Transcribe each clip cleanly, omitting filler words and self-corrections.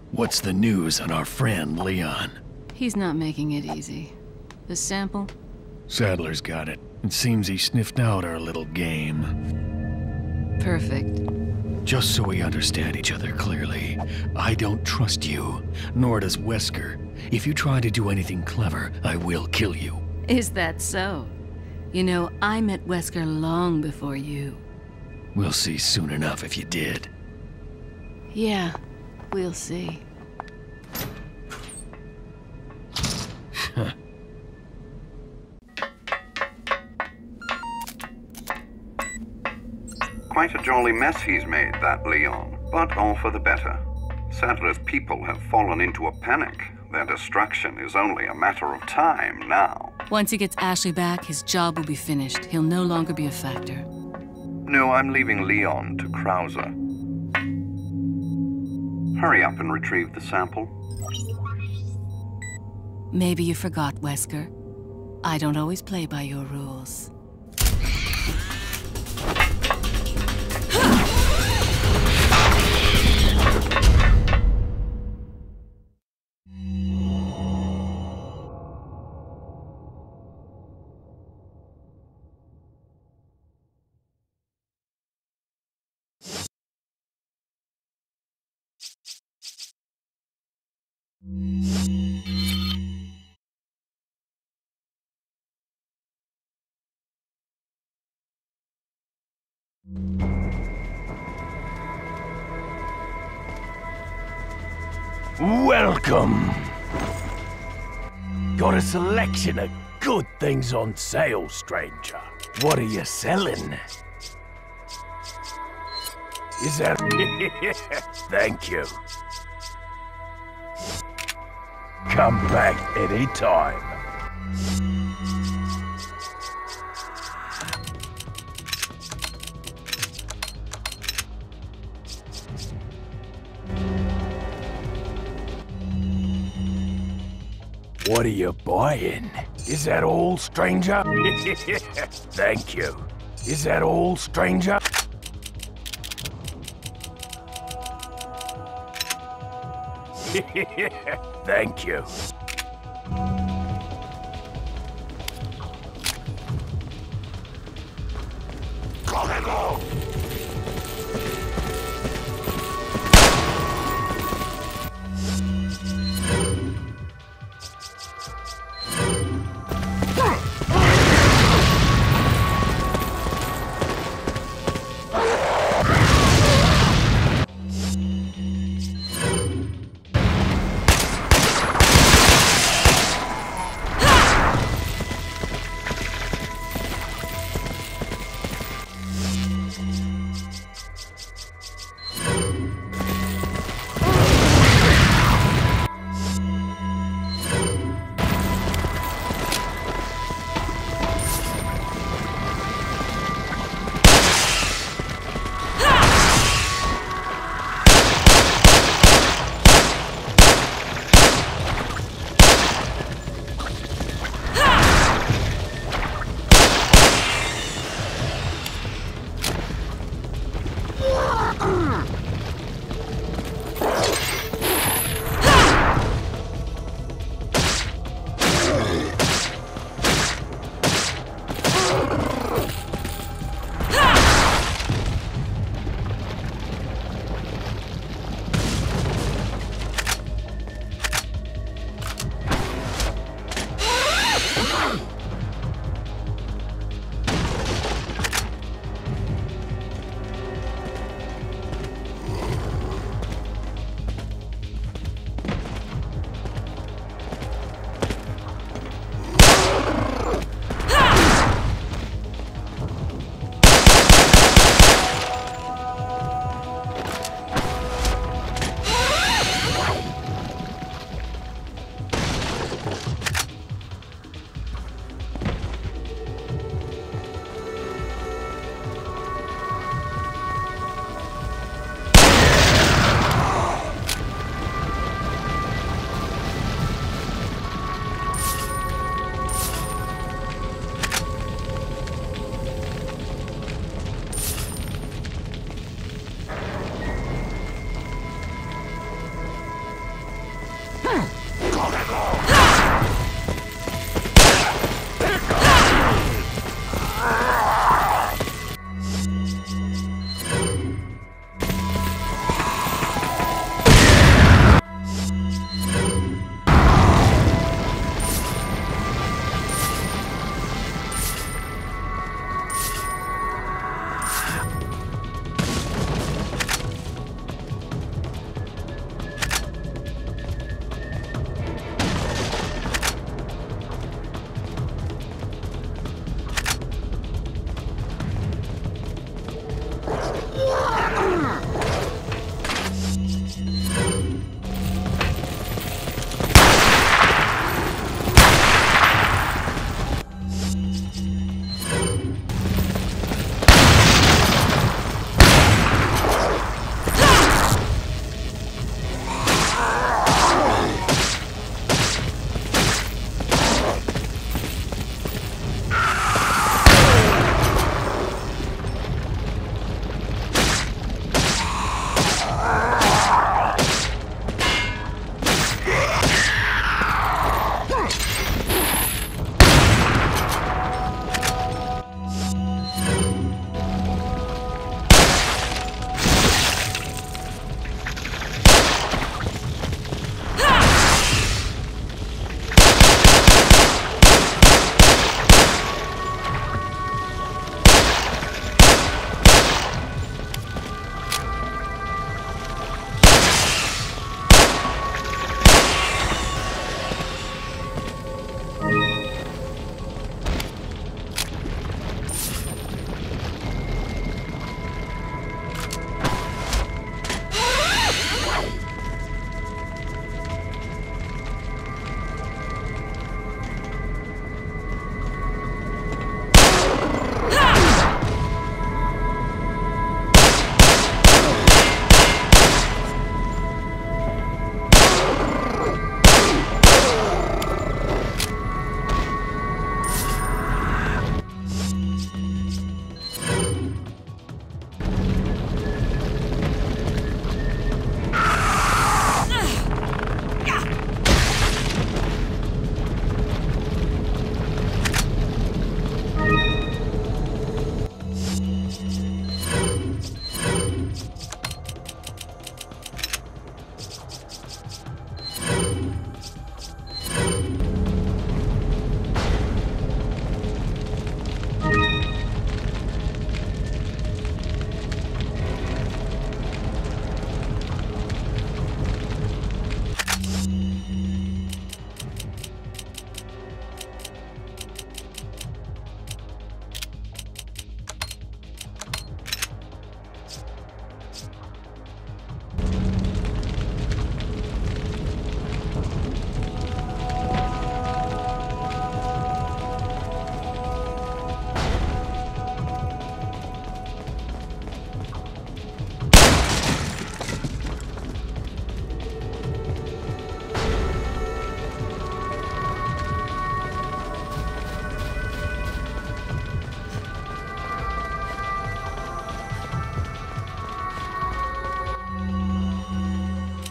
What's the news on our friend, Leon? He's not making it easy. The sample? Sadler's got it. It seems he sniffed out our little game. Perfect. Just so we understand each other clearly, I don't trust you, nor does Wesker. If you try to do anything clever, I will kill you. Is that so? You know, I met Wesker long before you. We'll see soon enough if you did. Yeah, we'll see. Quite a jolly mess he's made, that Leon, but all for the better. Sadler's people have fallen into a panic. Their destruction is only a matter of time now. Once he gets Ashley back, his job will be finished. He'll no longer be a factor. No, I'm leaving Leon to crosire. Hurry up and retrieve the sample. Maybe you forgot, Wesker. I don't always play by your rules. Welcome! Got a selection of good things on sale, stranger. What are you selling? Is that... Thank you. Come back anytime. What are you buying? Is that all, stranger? Thank you. Is that all, stranger? Thank you. Gotta go.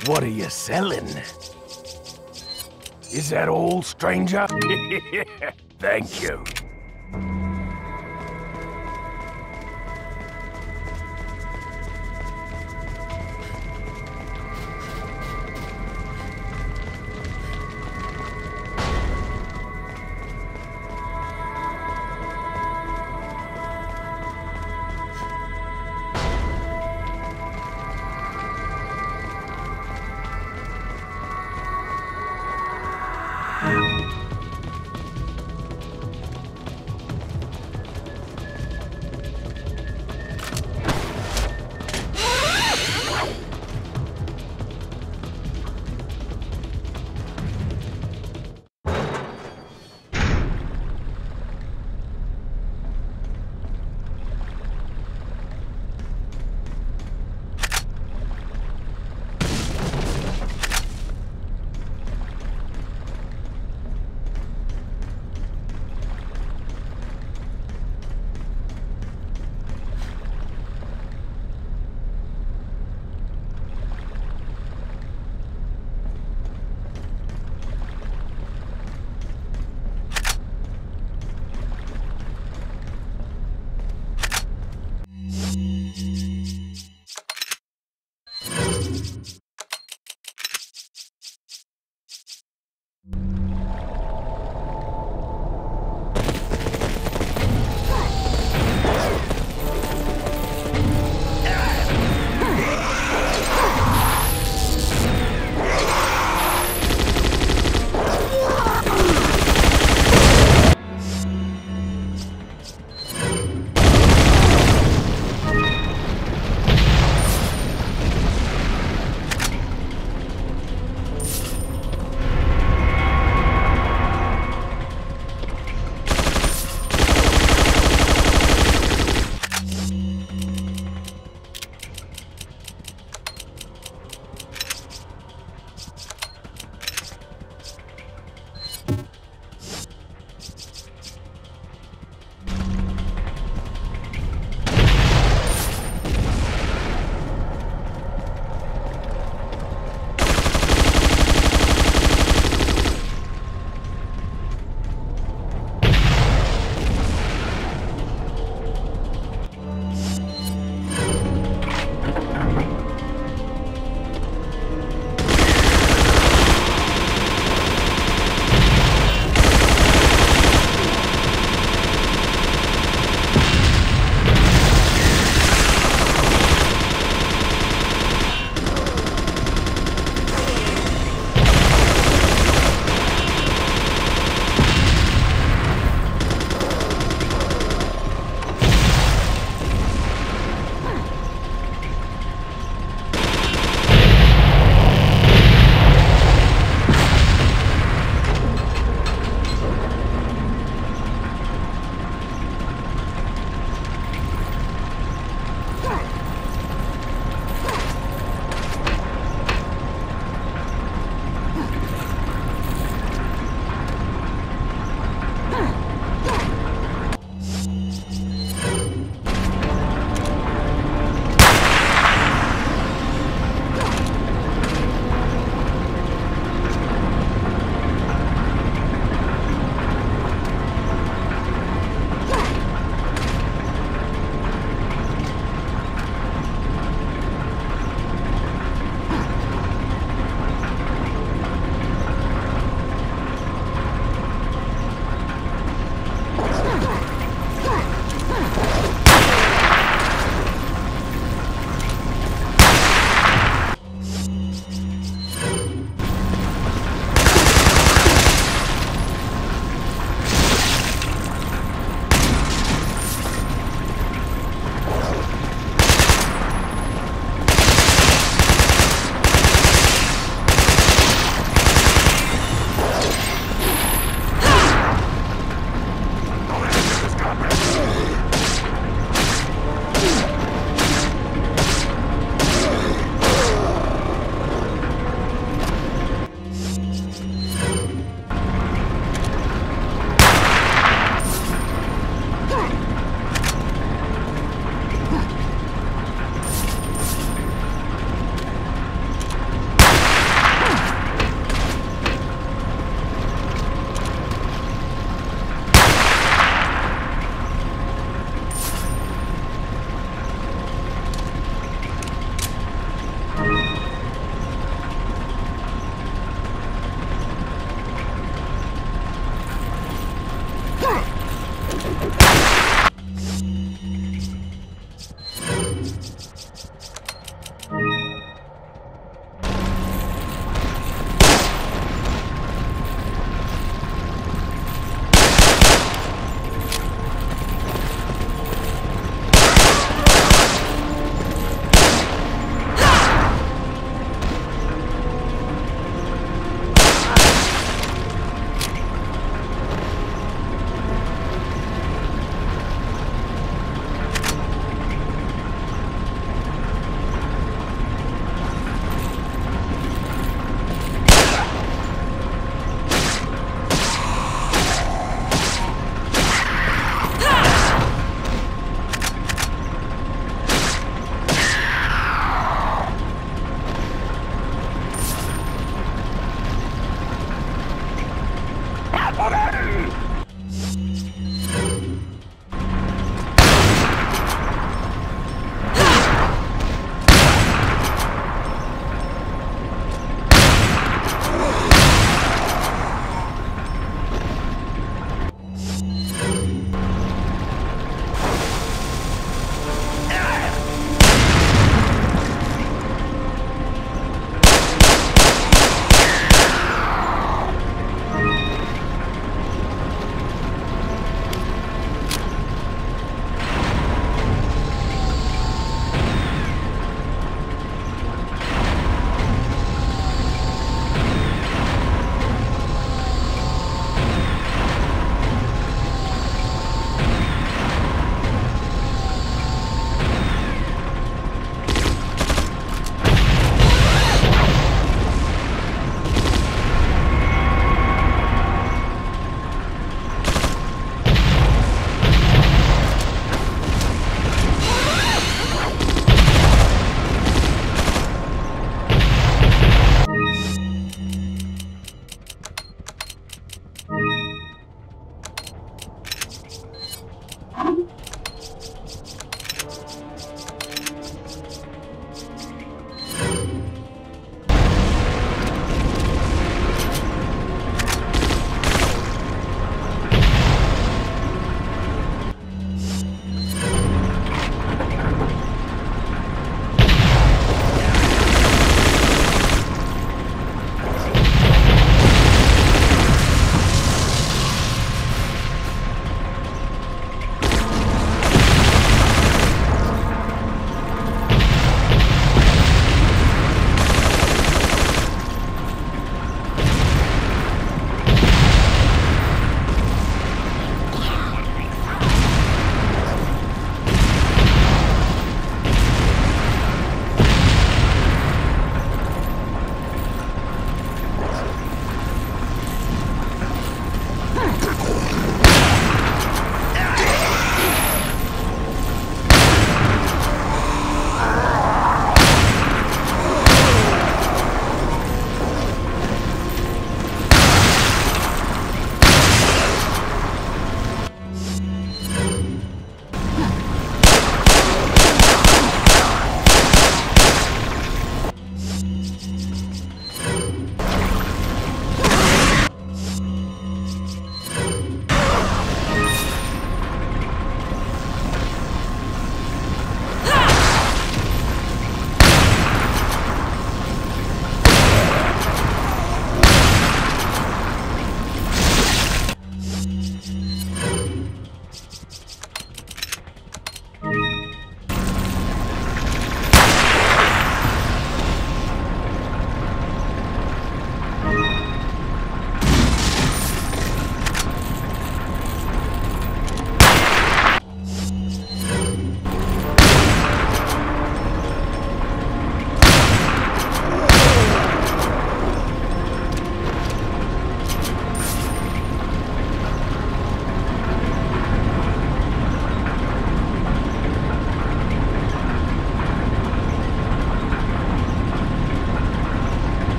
What are you selling? Is that all, stranger? Thank you.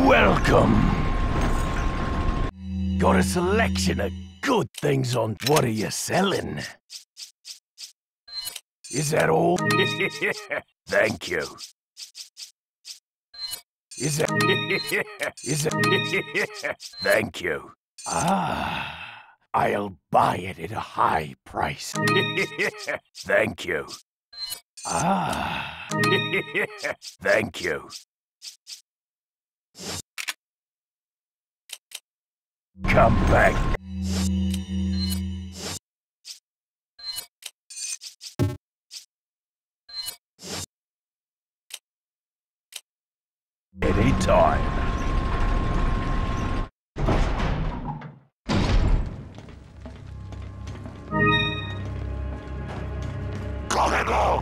Welcome. Got a selection of good things on. What are you selling? Is that all? Thank you. Is that Thank you. Ah, I'll buy it at a high price. Thank you. Ah, thank you. Come back. Anytime. Go!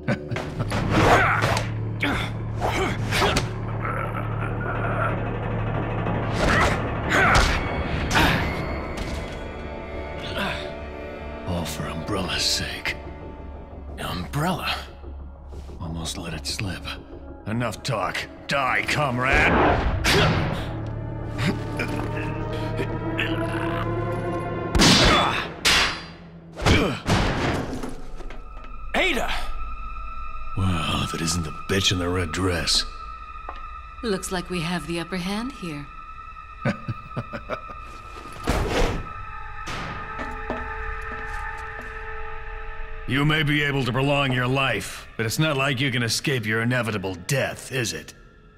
All for Umbrella's sake. Umbrella? Almost let it slip. Enough talk. Die, comrade! Ada! Well, if it isn't the bitch in the red dress. Looks like we have the upper hand here. You may be able to prolong your life, but it's not like you can escape your inevitable death, is it?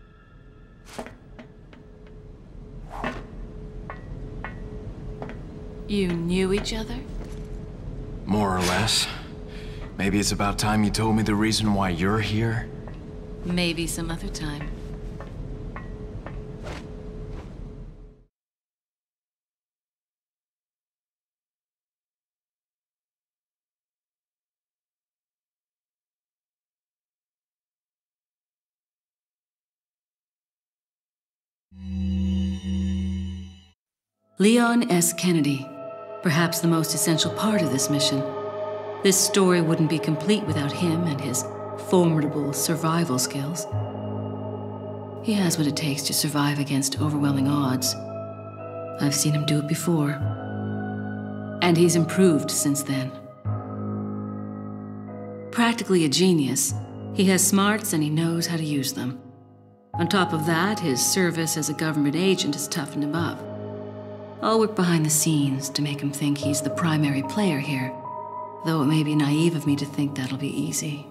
You knew each other? More or less. Maybe it's about time you told me the reason why you're here. Maybe some other time. Leon S. Kennedy, perhaps the most essential part of this mission. This story wouldn't be complete without him and his formidable survival skills. He has what it takes to survive against overwhelming odds. I've seen him do it before. And he's improved since then. Practically a genius, he has smarts and he knows how to use them. On top of that, his service as a government agent has toughened him up. I'll work behind the scenes to make him think he's the primary player here, though it may be naive of me to think that'll be easy.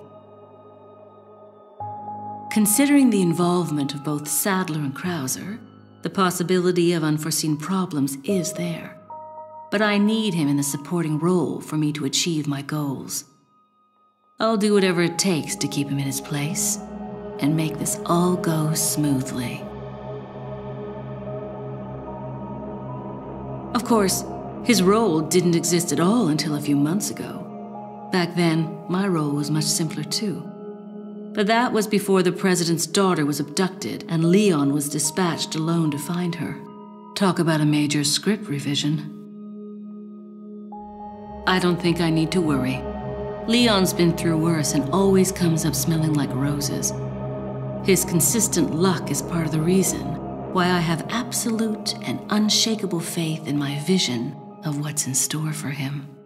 Considering the involvement of both Sadler and Krauser, the possibility of unforeseen problems is there. But I need him in the supporting role for me to achieve my goals. I'll do whatever it takes to keep him in his place and make this all go smoothly. Of course, his role didn't exist at all until a few months ago. Back then, my role was much simpler too. But that was before the president's daughter was abducted and Leon was dispatched alone to find her. Talk about a major script revision. I don't think I need to worry. Leon's been through worse and always comes up smelling like roses. His consistent luck is part of the reason why I have absolute and unshakable faith in my vision of what's in store for him.